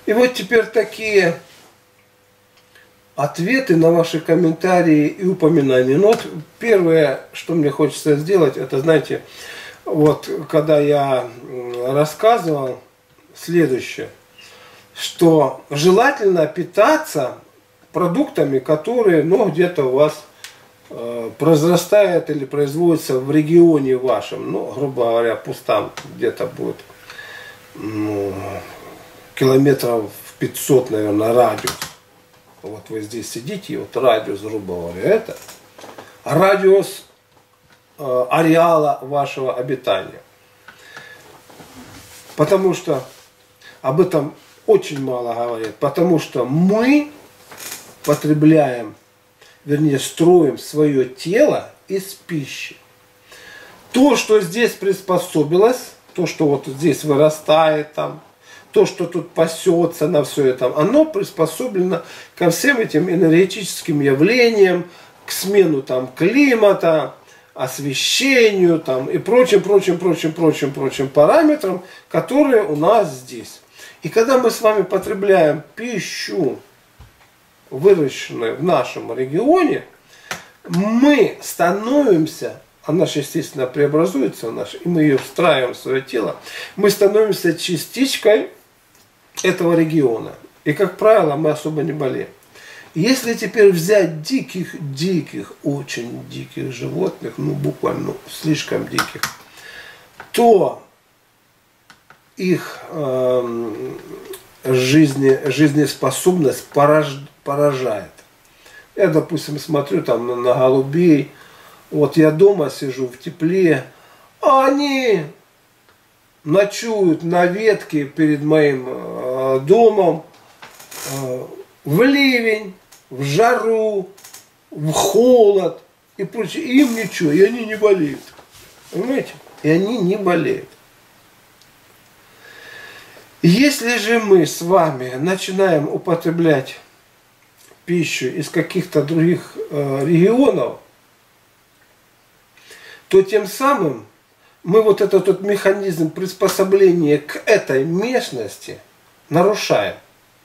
И вот теперь такие ответы на ваши комментарии и упоминания. Ну вот первое, что мне хочется сделать, это, знаете, вот когда я рассказывал следующее, что желательно питаться продуктами, которые, ну, где-то у вас произрастают или производятся в регионе вашем, ну, грубо говоря, пусть там где-то будет километров 500, наверное, радиус. Вот вы здесь сидите, и вот радиус, грубо говоря, это радиус ареала вашего обитания. Потому что об этом очень мало говорят, потому что мы потребляем, вернее, строим свое тело из пищи. То, что здесь приспособилось, то, что вот здесь вырастает, там, то, что тут пасется на все это, оно приспособлено ко всем этим энергетическим явлениям, к смену там, климата, освещению там, и прочим параметрам, которые у нас здесь. И когда мы с вами потребляем пищу, выращенную в нашем регионе, мы становимся, она же, естественно, преобразуется в наш, и мы ее встраиваем в свое тело, мы становимся частичкой этого региона. И, как правило, мы особо не болеем. Если теперь взять диких, очень диких животных, ну, буквально слишком диких, то их жизнеспособность поражает. Я, допустим, смотрю там на голубей, вот я дома сижу в тепле, а они ночуют на ветке перед моим домом в ливень, в жару, в холод и прочее. И им ничего, и они не болеют. Понимаете? И они не болеют. Если же мы с вами начинаем употреблять пищу из каких-то других регионов, то тем самым мы вот этот вот механизм приспособления к этой местности нарушаем.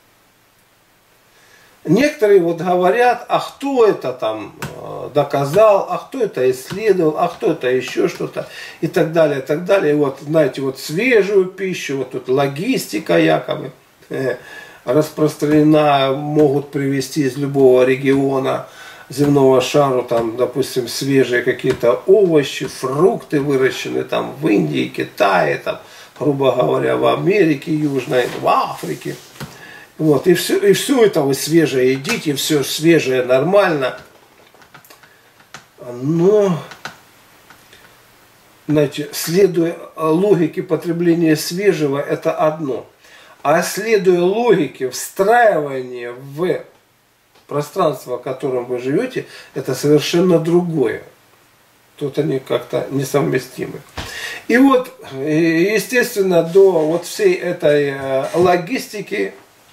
Некоторые вот говорят, а кто это там доказал, а кто это исследовал, а кто это еще что-то и так далее, и так далее. И вот, знаете, вот свежую пищу, вот тут логистика якобы распространена, могут привезти из любого региона земного шара, там, допустим, свежие какие-то овощи, фрукты выращены там в Индии, Китае, там, грубо говоря, в Америке Южной, в Африке. Вот, и все это вы свежее едите, все свежее нормально. Но, знаете, следуя логике потребления свежего, это одно. А следуя логике встраивания в пространство, в котором вы живете, это совершенно другое. Тут они как-то несовместимы. И вот, естественно, до вот всей этой логистики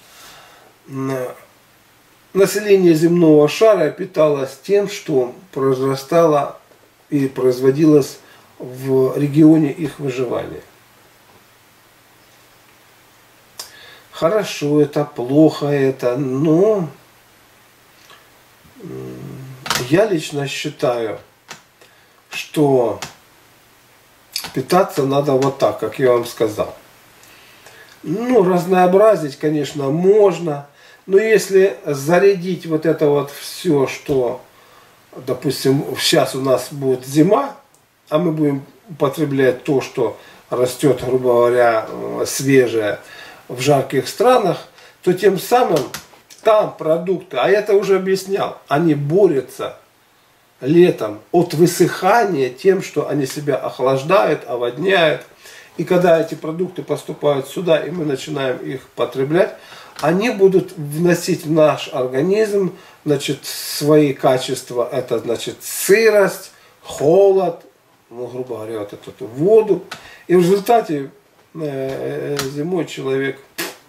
население земного шара питалось тем, что произрастало и производилось в регионе их выживания. Хорошо это, плохо это, но я лично считаю, что питаться надо вот так, как я вам сказал. Ну, разнообразить, конечно, можно, но если зарядить вот это вот все, что, допустим, сейчас у нас будет зима, а мы будем употреблять то, что растет, грубо говоря, свежее в жарких странах, то тем самым там продукты, а я это уже объяснял, они борются летом от высыхания тем, что они себя охлаждают, оводняют. И когда эти продукты поступают сюда, и мы начинаем их потреблять, они будут вносить в наш организм, значит, свои качества. Это, значит, сырость, холод, ну, грубо говоря, вот эту воду. И в результате зимой человек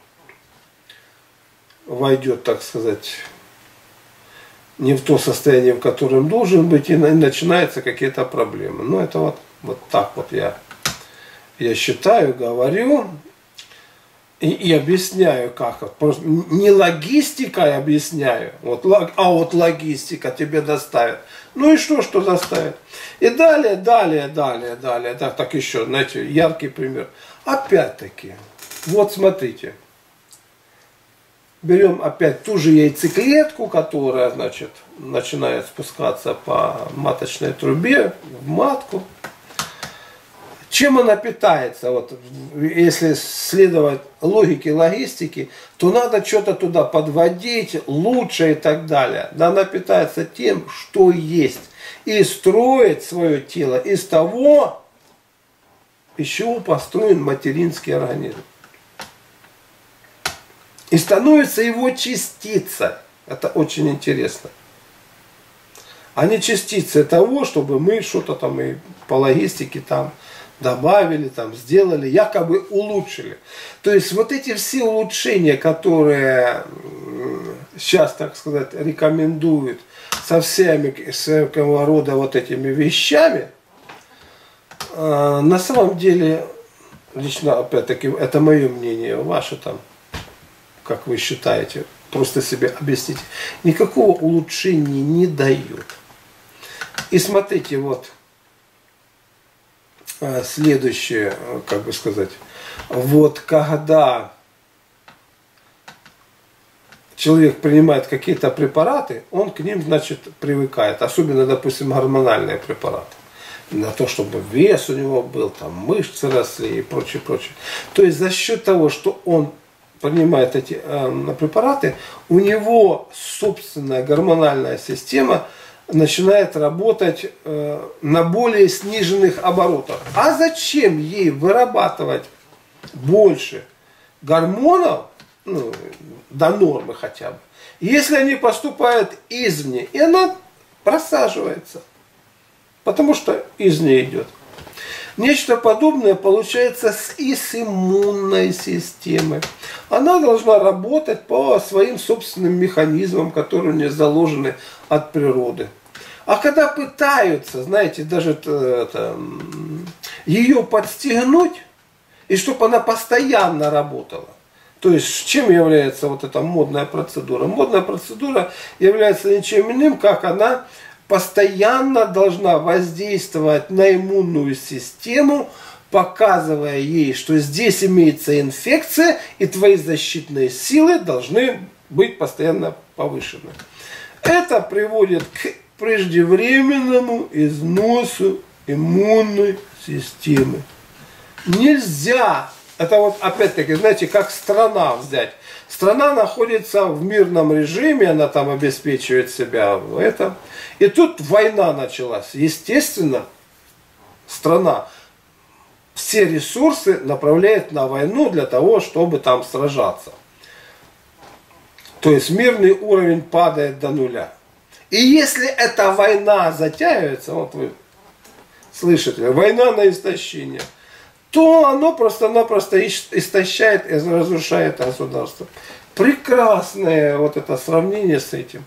войдет, так сказать, не в то состояние, в котором должен быть, и начинаются какие-то проблемы. Ну, это вот так вот я считаю, говорю. И объясняю, как. Просто не логистикой объясняю, а вот логистика тебе доставит. Ну и что доставит? И далее. Так еще, знаете, яркий пример. Опять-таки, вот смотрите. Берем опять ту же яйцеклетку, которая, значит, начинает спускаться по маточной трубе в матку. Чем она питается? Вот, если следовать логике, логистике, то надо что-то туда подводить, лучше и так далее. Да, она питается тем, что есть. И строит свое тело из того, из чего построен материнский организм. И становится его частицей. Это очень интересно. А не частицей того, чтобы мы что-то там и по логистике там добавили, там, сделали, якобы улучшили. То есть вот эти все улучшения, которые сейчас, так сказать, рекомендуют со всякого рода вот этими вещами, на самом деле, лично, опять-таки, это мое мнение, ваше там, как вы считаете, просто себе объясните, никакого улучшения не дают. И смотрите, вот, следующее, как бы сказать, вот когда человек принимает какие-то препараты, он к ним, значит, привыкает, особенно, допустим, гормональные препараты, на то, чтобы вес у него был, там мышцы росли и прочее. То есть за счет того, что он принимает эти препараты, у него собственная гормональная система начинает работать на более сниженных оборотах. А зачем ей вырабатывать больше гормонов, ну, до нормы хотя бы, если они поступают извне, и она просаживается, потому что извне идет. Нечто подобное получается и с иммунной системой. Она должна работать по своим собственным механизмам, которые у нее заложены от природы. А когда пытаются, знаете, даже ее подстегнуть, и чтобы она постоянно работала. То есть, чем является вот эта модная процедура? Модная процедура является ничем иным, как она постоянно должна воздействовать на иммунную систему, показывая ей, что здесь имеется инфекция, и твои защитные силы должны быть постоянно повышены. Это приводит к преждевременному износу иммунной системы. Нельзя, это вот опять-таки, знаете, как страна взять. Страна находится в мирном режиме, она там обеспечивает себя в этом. И тут война началась. Естественно, страна все ресурсы направляет на войну для того, чтобы там сражаться. То есть мирный уровень падает до нуля. И если эта война затягивается, вот вы слышите, война на истощение, то оно просто-напросто истощает и разрушает государство. Прекрасное вот это сравнение с этим.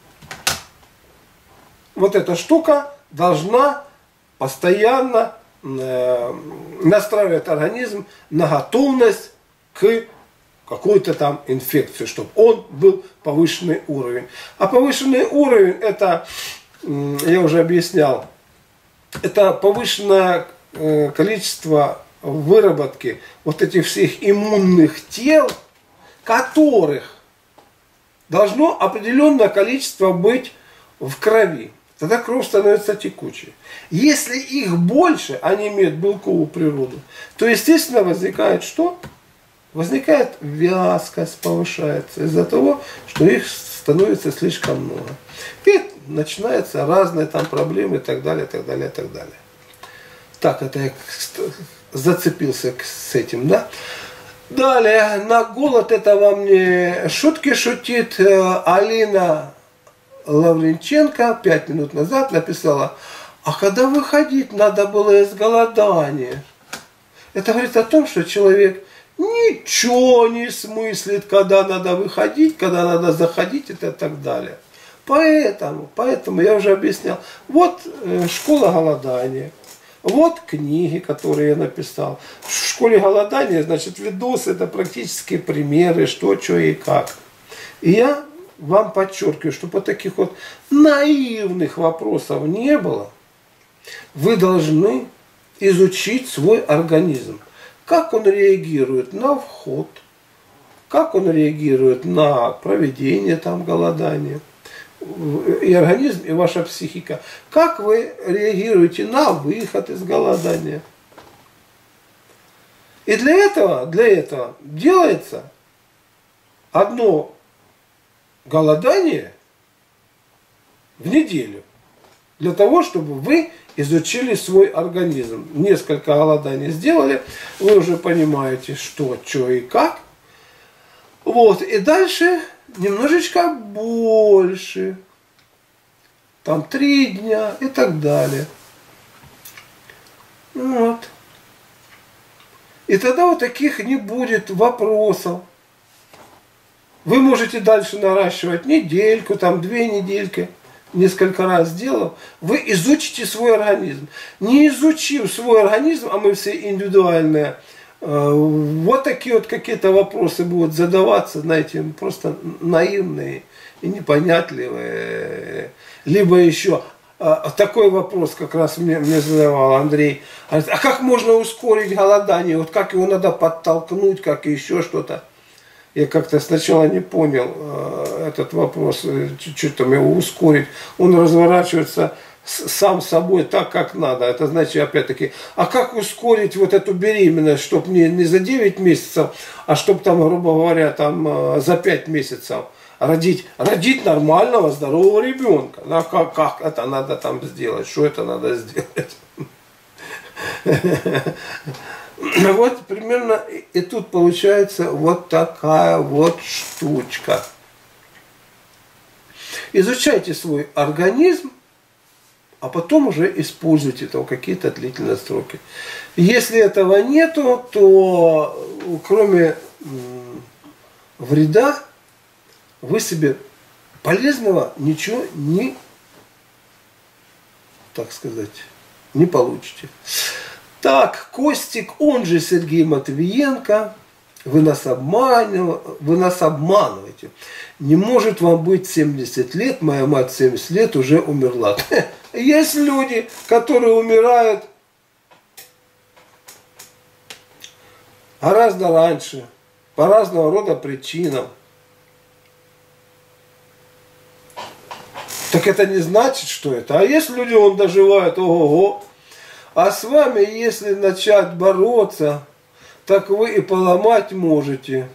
Вот эта штука должна постоянно настраивать организм на готовность к какой-то там инфекции, чтобы он был повышенный уровень. А повышенный уровень, это, я уже объяснял, это повышенное количество выработки вот этих всех иммунных тел, которых должно определенное количество быть в крови. Тогда кровь становится текучей. Если их больше, они имеют белковую природу, то, естественно, возникает что? Возникает вязкость, повышается из-за того, что их становится слишком много. И начинаются разные там проблемы и так далее, так далее, так далее. Так, это я зацепился с этим, да? Далее, на голод это во мне шутки шутит Алина Лавренченко 5 минут назад написала: а когда выходить надо было из голодания? Это говорит о том, что человек ничего не смыслит, когда надо выходить, когда надо заходить и так далее. Поэтому я уже объяснял. Вот школа голодания. Вот книги, которые я написал. В школе голодания, значит, видосы, это практические примеры, что и как. И я вам подчеркиваю, чтобы таких вот наивных вопросов не было. Вы должны изучить свой организм. Как он реагирует на вход, как он реагирует на проведение там голодания. И организм, и ваша психика. Как вы реагируете на выход из голодания. И для этого делается одно голодание в неделю. Для того, чтобы вы изучили свой организм. Несколько голоданий сделали, вы уже понимаете, что и как. Вот, и дальше немножечко больше. Там 3 дня и так далее. Вот. И тогда вот таких не будет вопросов. Вы можете дальше наращивать недельку, там 2 недельки, несколько раз сделав, вы изучите свой организм. Не изучив свой организм, а мы все индивидуальные, вот такие вот какие-то вопросы будут задаваться, знаете, просто наивные и непонятливые. Либо еще такой вопрос как раз мне задавал Андрей. А как можно ускорить голодание? Вот как его надо подтолкнуть, как еще что-то. Я как-то сначала не понял этот вопрос, что там его ускорить. Он разворачивается сам собой так, как надо. Это значит, опять-таки, а как ускорить вот эту беременность, чтобы не за 9 месяцев, а чтобы там, грубо говоря, там за 5 месяцев родить нормального, здорового ребенка. Да, как это надо там сделать, что это надо сделать. Вот примерно и тут получается вот такая вот штучка. Изучайте свой организм, а потом уже используйте там какие-то длительные сроки. Если этого нету, то кроме вреда вы себе полезного ничего не, так сказать, не получите. Так, Костик, он же Сергей Матвиенко, вы нас обманываете. Не может вам быть 70 лет, моя мать 70 лет уже умерла. Есть люди, которые умирают гораздо раньше, по разного рода причинам. Так это не значит, что это. А есть люди, он доживает, ого-го. А с вами, если начать бороться, так вы и поломать можете.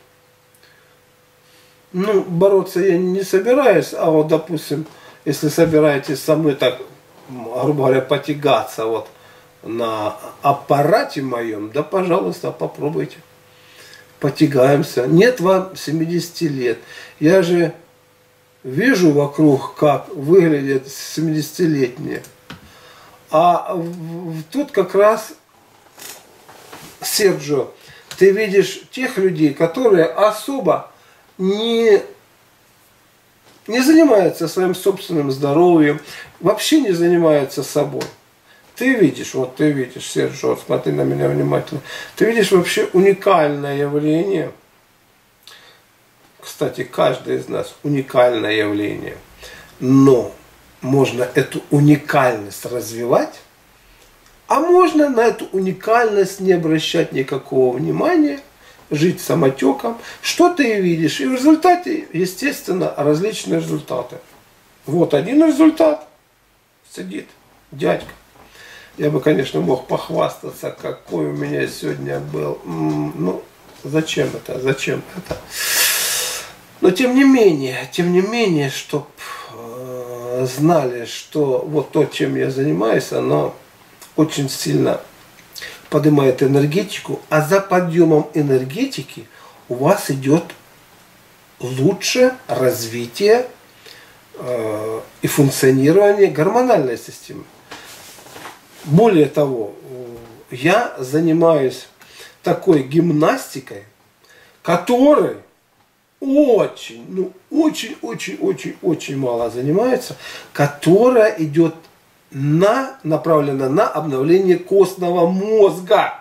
Ну, бороться я не собираюсь, а вот, допустим, если собираетесь со мной так, грубо говоря, потягаться вот на аппарате моем, да, пожалуйста, попробуйте. Потягаемся. Нет вам 70 лет. Я же вижу вокруг, как выглядят 70-летние. А тут как раз, Серджио, ты видишь тех людей, которые особо не занимаются своим собственным здоровьем, вообще не занимаются собой. Ты видишь, Серджио, смотри на меня внимательно, ты видишь вообще уникальное явление. Кстати, каждый из нас уникальное явление. Но можно эту уникальность развивать, а можно на эту уникальность не обращать никакого внимания, жить самотеком. Что ты видишь? И в результате, естественно, различные результаты. Вот один результат. Сидит дядька. Я бы, конечно, мог похвастаться, какой у меня сегодня был. Ну, зачем это? Но тем не менее, чтобы знали, что вот то, чем я занимаюсь, оно очень сильно поднимает энергетику, а за подъемом энергетики у вас идет лучшее развитие и функционирование гормональной системы. Более того, я занимаюсь такой гимнастикой, которой очень мало занимаются, которая идет направлена на обновление костного мозга.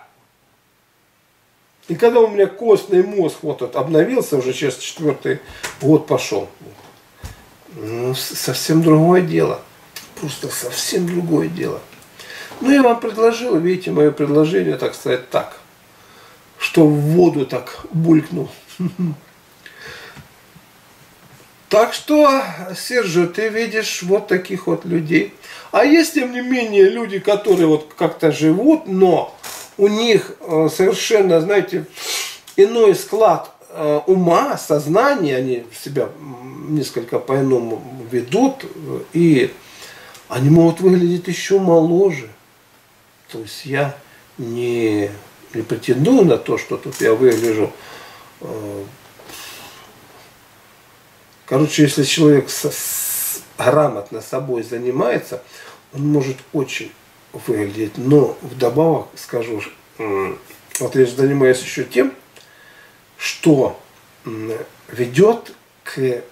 И когда у меня костный мозг вот этот обновился, уже сейчас 4-й год пошел, ну, совсем другое дело. Просто совсем другое дело. Ну, я вам предложил, видите, мое предложение, так сказать, так, что в воду так булькнул. Так что, Сержо, ты видишь вот таких вот людей. А есть, тем не менее, люди, которые вот как-то живут, но у них совершенно, знаете, иной склад ума, сознания, они себя несколько по-иному ведут, и они могут выглядеть еще моложе. То есть я не претендую на то, что тут я выгляжу. Короче, если человек грамотно собой занимается, он может очень выглядеть. Но вдобавок скажу, вот я занимаюсь еще тем, что ведет к,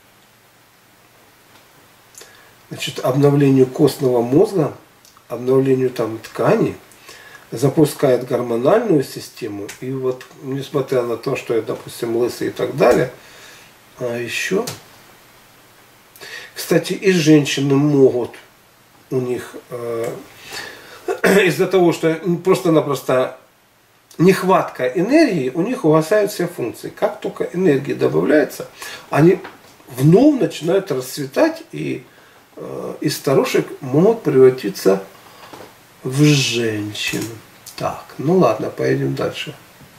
значит, обновлению костного мозга, обновлению там тканей, запускает гормональную систему. И вот, несмотря на то, что я, допустим, лысый и так далее, а еще, кстати, и женщины могут, у них из-за того, что просто-напросто нехватка энергии, у них угасают все функции. Как только энергия добавляется, они вновь начинают расцветать, и из старушек могут превратиться в женщин. Так, ну ладно, поедем дальше.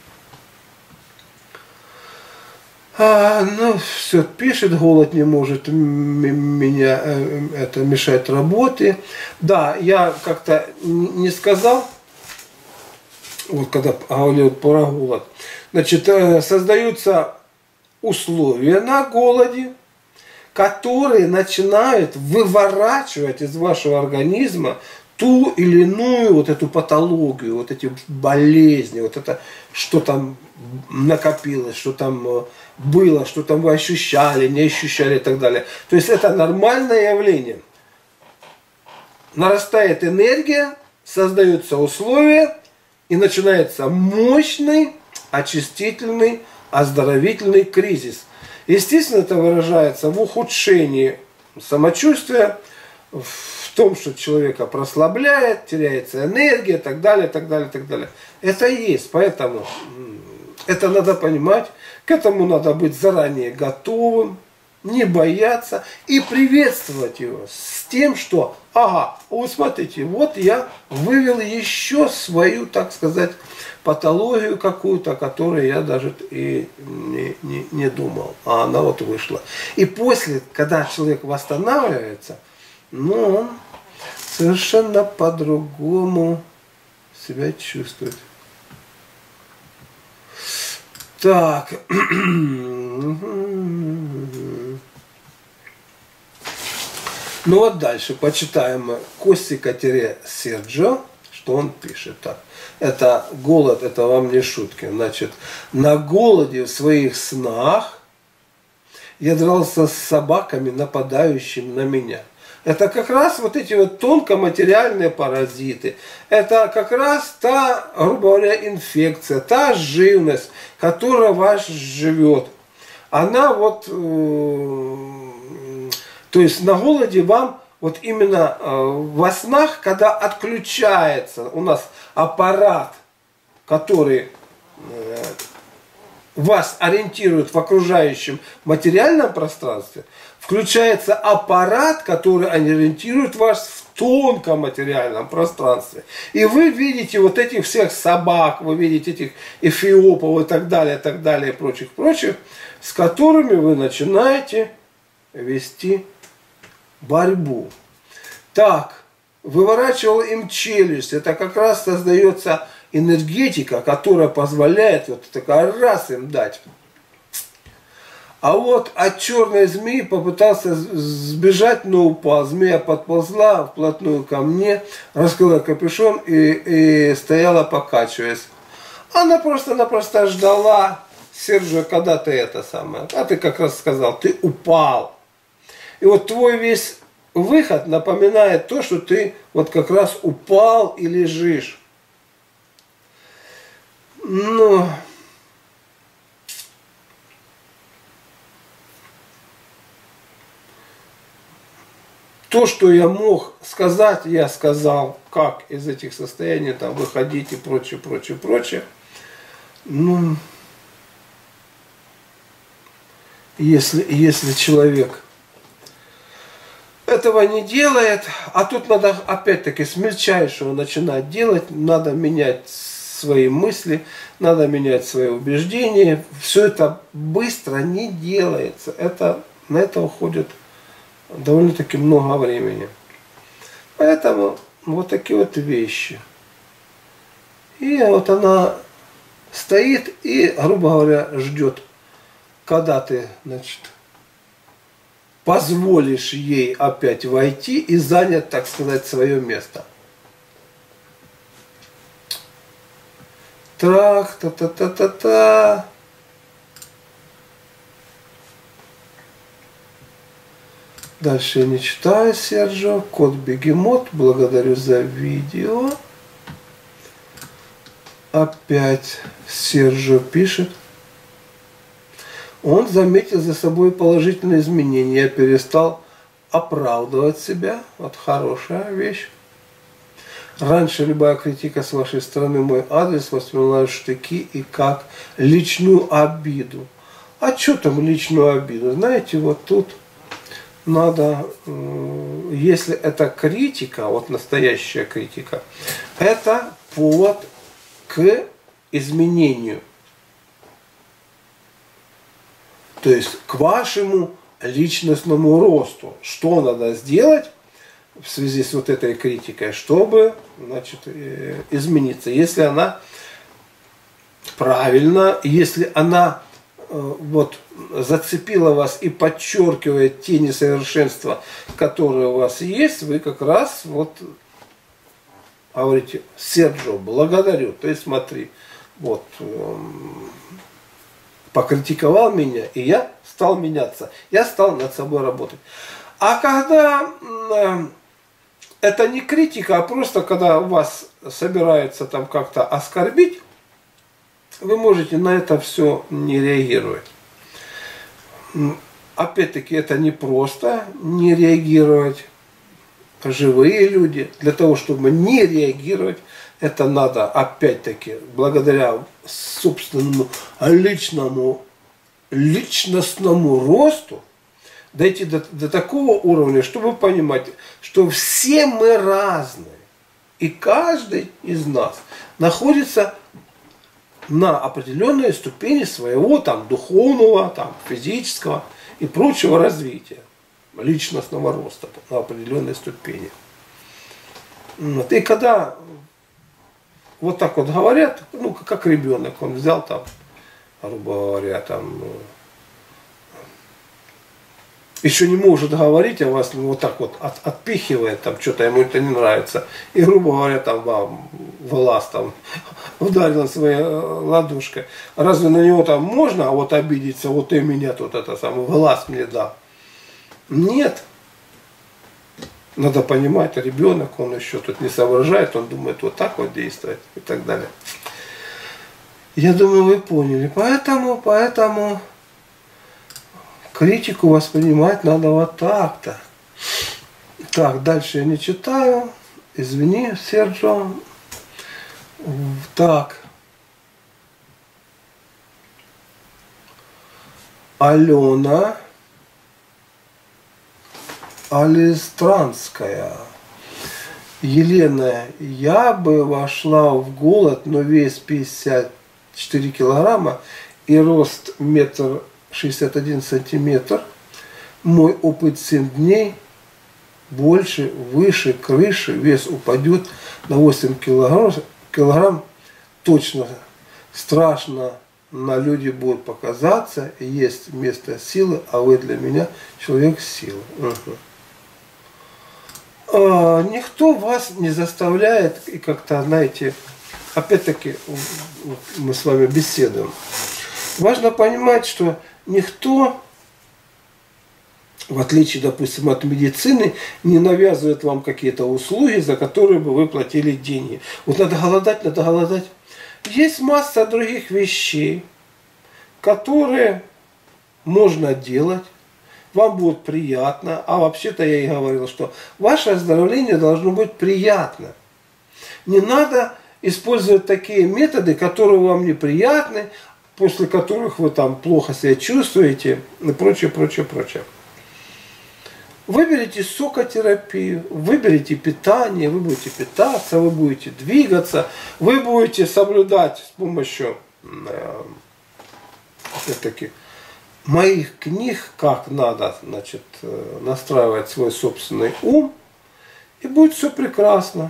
Ну, все, пишет, голод не может меня это мешать работе. Да, я как-то не сказал, вот когда говорил про голод. Значит, создаются условия на голоде, которые начинают выворачивать из вашего организма ту или иную вот эту патологию, вот эти болезни, вот это, что там накопилось, что там было, что там вы ощущали, не ощущали и так далее. То есть это нормальное явление. Нарастает энергия, создаются условия, и начинается мощный, очистительный, оздоровительный кризис. Естественно, это выражается в ухудшении самочувствия, в том, что человека прослабляет, теряется энергия и так далее, так далее, так далее. Это есть, поэтому это надо понимать, к этому надо быть заранее готовым, не бояться и приветствовать его с тем, что, ага, вот смотрите, вот я вывел еще свою, так сказать, патологию какую-то, о которой я даже и не думал, а она вот вышла. И после, когда человек восстанавливается, ну, он совершенно по-другому себя чувствует. Так. Ну вот дальше почитаем Костика-Серджо, что он пишет. Так. Это голод, это вам не шутки. Значит, на голоде в своих снах я дрался с собаками, нападающими на меня. Это как раз вот эти вот тонкоматериальные паразиты. Это как раз та, грубо говоря, инфекция, та живность, которая в вас живет. Она вот, то есть на голоде вам вот именно во снах, когда отключается у нас аппарат, который вас ориентирует в окружающем материальном пространстве, включается аппарат, который ориентирует вас в тонком материальном пространстве. И вы видите вот этих всех собак, вы видите этих эфиопов и так далее, и прочих, с которыми вы начинаете вести борьбу. Так, выворачивал им челюсть, это как раз создается энергетика, которая позволяет вот такая раз им дать. А вот от черной змеи попытался сбежать, но упал. Змея подползла вплотную ко мне, раскрыла капюшон и стояла, покачиваясь. Она просто-напросто ждала, Серджио, когда ты это самое. А ты как раз сказал, ты упал. И вот твой весь выход напоминает то, что ты вот как раз упал и лежишь. Но то, что я мог сказать, я сказал, как из этих состояний там выходить и прочее, прочее, прочее. Ну, если человек этого не делает, а тут надо опять-таки с мельчайшего начинать делать, надо менять свои мысли, надо менять свои убеждения. Все это быстро не делается. На это уходит довольно-таки много времени. Поэтому вот такие вот вещи. И вот она стоит и, грубо говоря, ждет, когда ты, значит, позволишь ей опять войти и занять, так сказать, свое место. Трах, та-та-та-та-та. Дальше я не читаю, Серджио. Кот Бегемот, благодарю за видео. Опять Серджио пишет. Он заметил за собой положительные изменения. Я перестал оправдывать себя. Вот хорошая вещь. Раньше любая критика с вашей стороны мой адрес воспринимала в штыки и как личную обиду. А что там личную обиду? Знаете, вот тут надо, если это критика, вот настоящая критика, это повод к изменению. То есть к вашему личностному росту. Что надо сделать в связи с вот этой критикой, чтобы, значит, измениться. Если она правильно, если она вот зацепила вас и подчеркивает те несовершенства, которые у вас есть, вы как раз вот говорите: Серджио, благодарю. То есть смотри, вот покритиковал меня, и я стал меняться. Я стал над собой работать. А когда это не критика, а просто когда вас собираются там как-то оскорбить, вы можете на это все не реагировать. Опять-таки это не просто не реагировать. Живые люди, для того, чтобы не реагировать, это надо опять-таки благодаря собственному личностному росту дойти до такого уровня, чтобы понимать, что все мы разные. И каждый из нас находится на определенной ступени своего там духовного, там, физического и прочего развития, личностного роста на определенной ступени. Вот. И когда вот так вот говорят, ну, как ребенок, он взял там, грубо говоря, там, еще не может говорить, а вас вот так вот отпихивает, там что-то ему это не нравится. И, грубо говоря, там вам в глаз там ударил своей ладошкой. Разве на него там можно вот обидеться, вот ты меня тут это самое, в глаз мне дал? Нет. Надо понимать, ребенок, он еще тут не соображает, он думает вот так вот действовать и так далее. Я думаю, вы поняли. Поэтому критику воспринимать надо вот так-то. Так, дальше я не читаю. Извини, Серджио. Так. Алена Алистранская. Елена, я бы вошла в голод, но вес 54 килограмма и рост 1,61 сантиметр. Мой опыт 7 дней. Больше, выше, крыши, вес упадет на 8 килограмм. Точно. Страшно на люди будет показаться. Есть место силы, а вы для меня человек силы. Угу. Никто вас не заставляет, и как-то, знаете, опять-таки мы с вами беседуем. Важно понимать, что никто в отличие, допустим, от медицины, не навязывает вам какие-то услуги, за которые бы вы платили деньги. Вот надо голодать, надо голодать. Есть масса других вещей, которые можно делать, вам будет приятно. А вообще-то я и говорил, что ваше оздоровление должно быть приятно. Не надо использовать такие методы, которые вам неприятны, после которых вы там плохо себя чувствуете и прочее, прочее, прочее. Выберите сокотерапию, выберите питание, вы будете питаться, вы будете двигаться, вы будете соблюдать с помощью, опять-таки, моих книг, как надо, значит, настраивать свой собственный ум, и будет все прекрасно.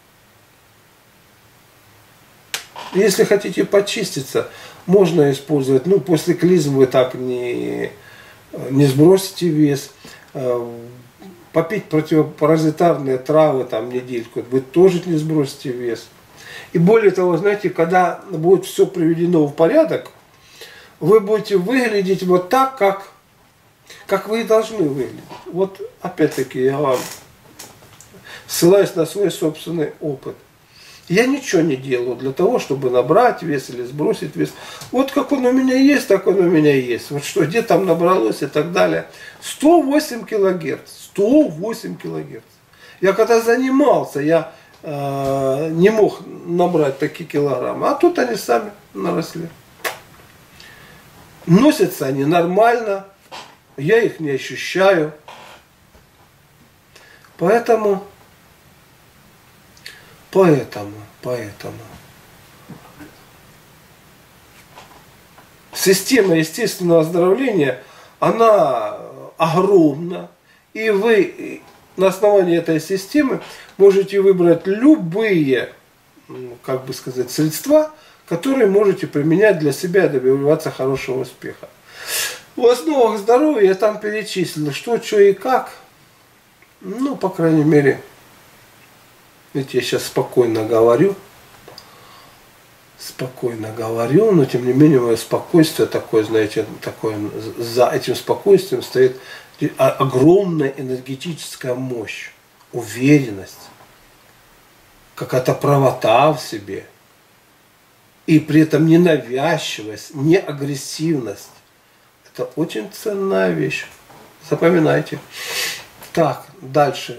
Если хотите почиститься, можно использовать, ну, после клизмы вы так не сбросите вес. Попить противопаразитарные травы там недельку, вы тоже не сбросите вес. И более того, знаете, когда будет все приведено в порядок, вы будете выглядеть вот так, как вы и должны выглядеть. Вот опять-таки я вам ссылаюсь на свой собственный опыт. Я ничего не делаю для того, чтобы набрать вес или сбросить вес. Вот как он у меня есть, так он у меня есть. Вот что, где там набралось и так далее. 108 килогерц. 108 килогерц. Я когда занимался, я не мог набрать такие килограммы. А тут они сами наросли. Носятся они нормально. Я их не ощущаю. Поэтому система естественного оздоровления, она огромна. И вы на основании этой системы можете выбрать любые, как бы сказать, средства, которые можете применять для себя и добиваться хорошего успеха. В основах здоровья я там перечислил, что и как. Ну, по крайней мере, видите, я сейчас спокойно говорю, но тем не менее мое спокойствие такое, знаете, такое, за этим спокойствием стоит огромная энергетическая мощь, уверенность, какая-то правота в себе, и при этом не навязчивость, не агрессивность. Это очень ценная вещь. Запоминайте. Так, дальше.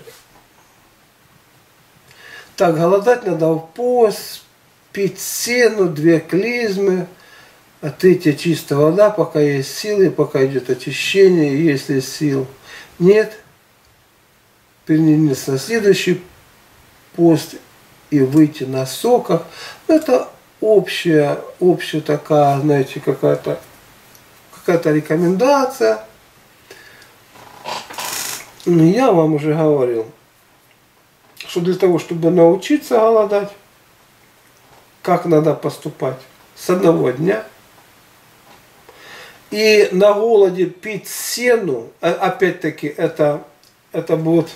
Так, голодать надо в пост, пить сену, 2 клизмы, отлитие чистая вода, пока есть силы, пока идет очищение, если сил нет, перенести на следующий пост и выйти на соках. Это общая такая, знаете, какая-то рекомендация. Я вам уже говорил, что для того, чтобы научиться голодать, как надо поступать? С одного дня. И на голоде пить сену, опять-таки, это будет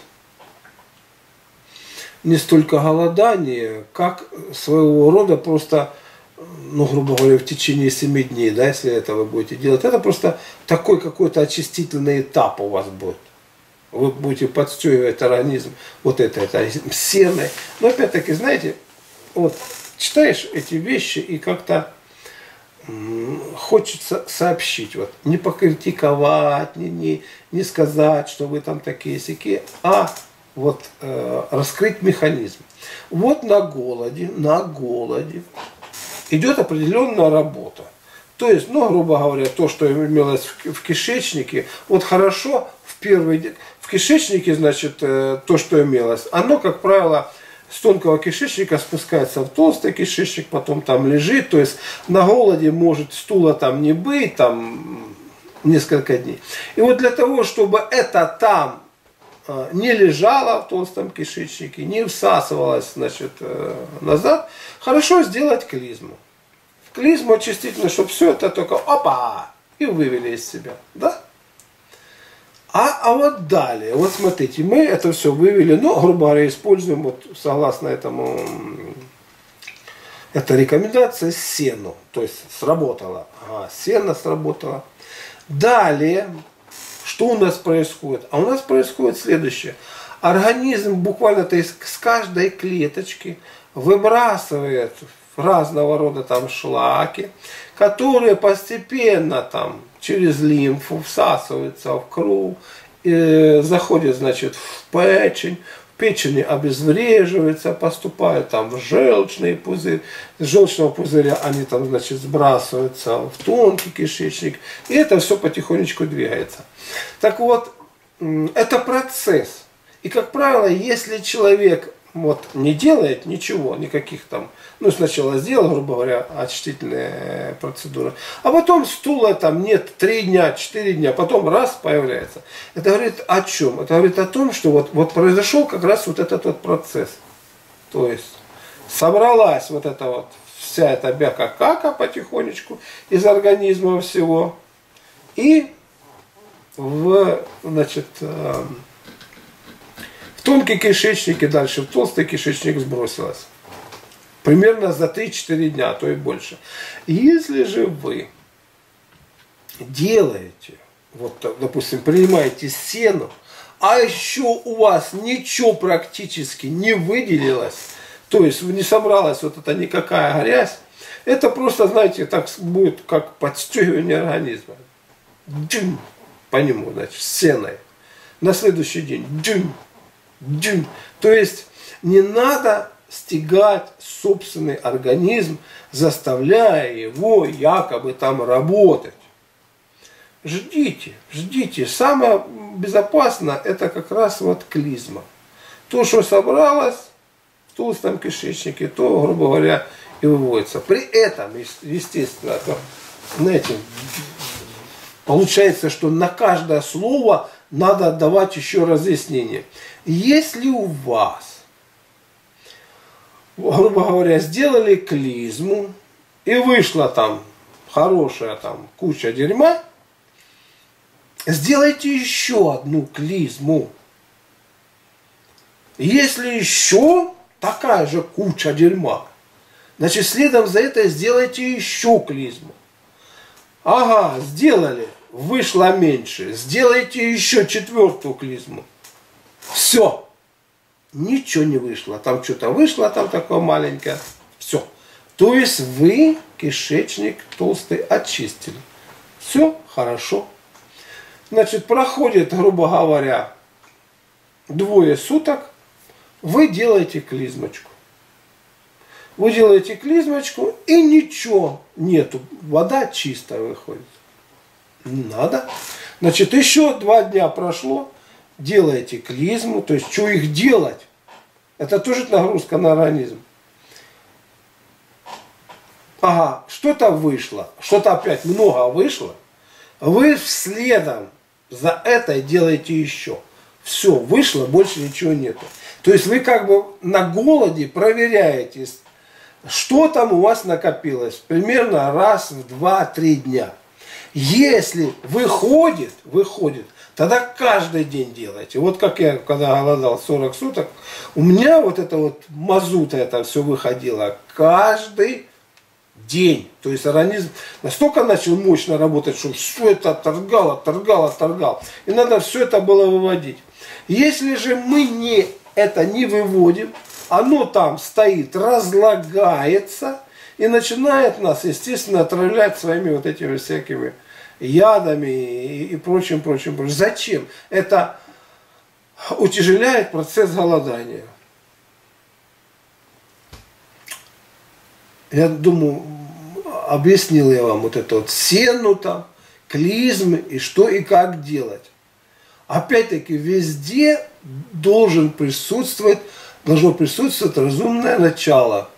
не столько голодание, как своего рода просто, ну, грубо говоря, в течение 7 дней, да, если это вы будете делать. Это просто такой какой-то очистительный этап у вас будет. Вы будете подстегивать организм вот этой сеной. Но опять-таки, знаете, вот читаешь эти вещи и как-то хочется сообщить, вот, не покритиковать, не сказать, что вы там такие-сякие, а вот раскрыть механизм. Вот на голоде идет определенная работа. То есть, ну, грубо говоря, то, что имелось в кишечнике, вот хорошо в первый день, в кишечнике, значит, то, что имелось, оно, как правило, с тонкого кишечника спускается в толстый кишечник, потом там лежит, то есть на голоде может стула там не быть, там несколько дней. И вот для того, чтобы это там не лежало в толстом кишечнике, не всасывалось, значит, назад, хорошо сделать клизму. Клизму очистительно, чтобы все это только опа, и вывели из себя, да? А вот далее, вот смотрите, мы это все вывели, ну, грубо говоря, используем, вот согласно этому, эта рекомендация, сену, то есть сработала, сено сработало. Далее, что у нас происходит? А у нас происходит следующее. Организм буквально то есть с каждой клеточки выбрасывает разного рода там шлаки, которые постепенно там через лимфу всасываются в кровь, заходят, значит, в печень, в печени обезвреживаются, поступают там в желчный пузырь, с желчного пузыря они там, значит, сбрасываются в тонкий кишечник, и это все потихонечку двигается. Так вот, это процесс. И, как правило, если человек вот, не делает ничего, никаких там, ну, сначала сделал, грубо говоря, очистительные процедуры, а потом стула там нет 3 дня, 4 дня, потом раз появляется. Это говорит о чем? Это говорит о том, что вот произошел как раз вот этот вот процесс. То есть собралась вот эта вот вся эта бяка-кака потихонечку из организма всего, и значит, в тонкий кишечник и дальше в толстый кишечник сбросилась. Примерно за 3-4 дня, а то и больше. Если же вы делаете, вот, допустим, принимаете сено, а еще у вас ничего практически не выделилось, то есть не собралась вот эта никакая грязь, это просто, знаете, так будет как подстегивание организма. Джим, по нему, значит, сеной. На следующий день. Джим. Джим. То есть не надо стягать собственный организм, заставляя его якобы там работать. Ждите, ждите. Самое безопасное это как раз вот клизма. То, что собралось в толстом кишечнике, то, грубо говоря, и выводится. При этом, естественно, знаете, получается, что на каждое слово надо давать еще разъяснение. Если у вас, грубо говоря, сделали клизму, и вышла там хорошая там куча дерьма, сделайте еще одну клизму. Если еще такая же куча дерьма, значит, следом за это сделайте еще клизму. Ага, сделали, вышло меньше, сделайте еще 4-ю клизму. Все. Ничего не вышло. Там что-то вышло, там такое маленькое. Все. То есть вы кишечник толстый очистили. Все хорошо. Значит, проходит, грубо говоря, 2 суток, вы делаете клизмочку. Вы делаете клизмочку, и ничего нету. Вода чистая выходит. Не надо. Значит, еще 2 дня прошло, делаете клизму, то есть что их делать? Это тоже нагрузка на организм. Ага, что-то вышло, что-то опять много вышло. Вы следом за это делаете еще. Все, вышло, больше ничего нету. То есть вы как бы на голоде проверяете, что там у вас накопилось. Примерно раз в 2-3 дня. Если выходит, тогда каждый день делайте. Вот как я, когда голодал 40 суток, у меня вот это вот мазута это все выходило каждый день. То есть организм настолько начал мощно работать, что все это отторгал. И надо все это было выводить. Если же мы это не выводим, оно там стоит, разлагается и начинает нас, естественно, отравлять своими вот этими всякими ядами и прочим. Зачем? Это утяжеляет процесс голодания. Я думаю, объяснил я вам вот это вот сену там, клизмы и что и как делать. Опять-таки везде должно присутствовать разумное начало.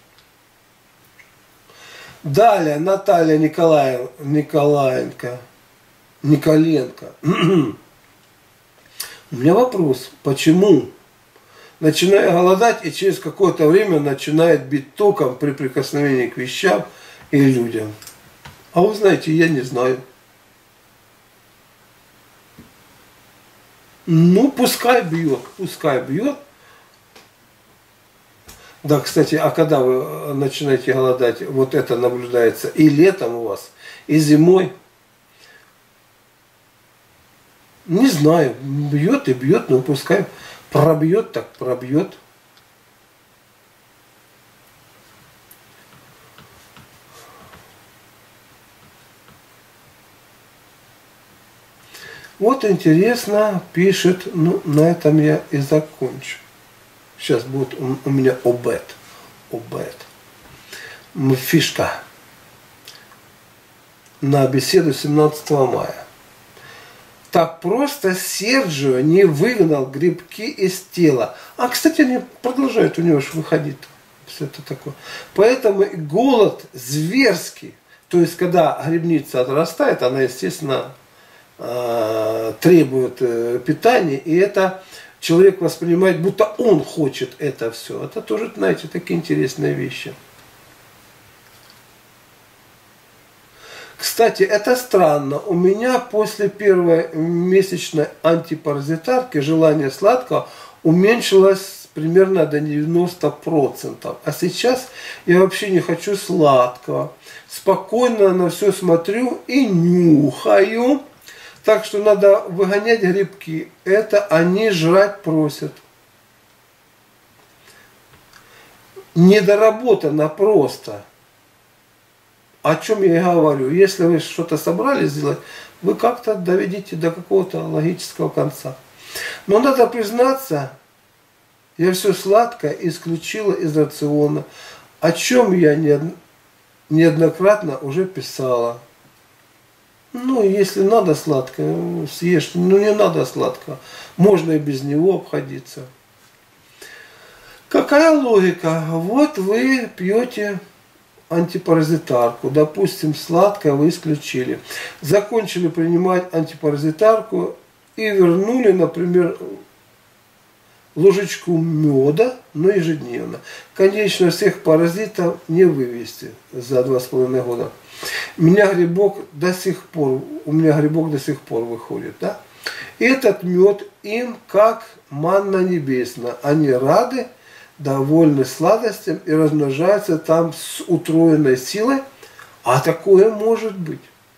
Далее Наталья Николенко. У меня вопрос, почему, начиная голодать и через какое-то время начинает бить током при прикосновении к вещам и людям? А вы знаете, я не знаю. Ну, пускай бьет. Да, кстати, а когда вы начинаете голодать, вот это наблюдается и летом у вас, и зимой. Не знаю, бьет и бьет, но пускай пробьет, так пробьет. Вот интересно, пишет, ну на этом я и закончу. Сейчас будет у меня обед. Фишка на беседу 17 мая. Так просто Серджио не выгнал грибки из тела. А, кстати, они продолжают у него же выходить. Все это такое. Поэтому голод зверский. То есть, когда грибница отрастает, она, естественно, требует питания. И это человек воспринимает, будто он хочет это все. Это тоже, знаете, такие интересные вещи. Кстати, это странно. У меня после первой месячной антипаразитарки желание сладкого уменьшилось примерно до 90%. А сейчас я вообще не хочу сладкого. Спокойно на все смотрю и нюхаю. Так что надо выгонять грибки. Это они жрать просят. Недоработано просто. О чем я и говорю. Если вы что-то собрались сделать, вы как-то доведите до какого-то логического конца. Но надо признаться, я все сладкое исключила из рациона, о чем я неоднократно уже писала. Ну, если надо сладкое, съешь. Ну, не надо сладкого. Можно и без него обходиться. Какая логика? Вот вы пьете антипаразитарку. Допустим, сладкое вы исключили. Закончили принимать антипаразитарку и вернули, например, ложечку меда, но ежедневно. Конечно, всех паразитов не вывести за 2,5 года. У меня грибок до сих пор выходит. Да? Этот мед им как манна небесная. Они рады, довольны сладостям и размножаются там с утроенной силой. А такое может быть.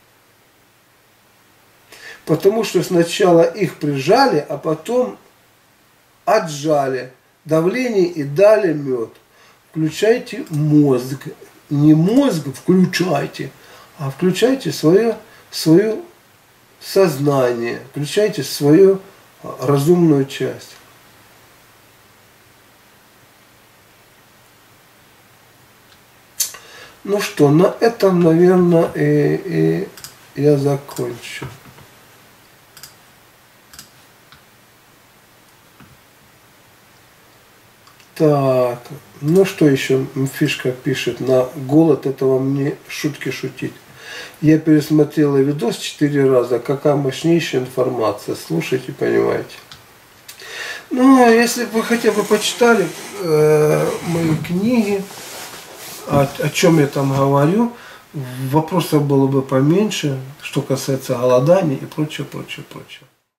Потому что сначала их прижали, а потом отжали давление и дали мед. Включайте мозг. Не мозг включайте, а включайте свое сознание, включайте свою разумную часть. Ну что, на этом, наверное, и я закончу. Так, ну что еще Фишка пишет, на голод этого мне шутки шутить. Я пересмотрела видос 4 раза, какая мощнейшая информация, слушайте, понимаете. Ну, если бы вы хотя бы почитали мои книги, о чем я там говорю, вопросов было бы поменьше, что касается голодания и прочее, прочее, прочее.